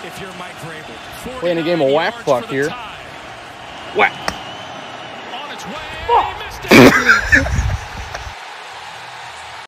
if you're Mike Vrabel. Playing a game of whack fuck here. Whack. On its way, missed it.